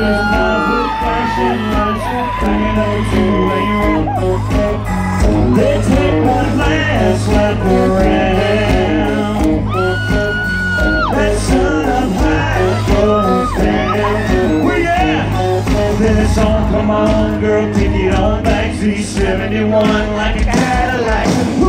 flashing lights, hanging out to lane. They take one last lap around. That son of high goes down. Well, yeah. Then it's on, come on, girl, take it on back to 71 like a Cadillac.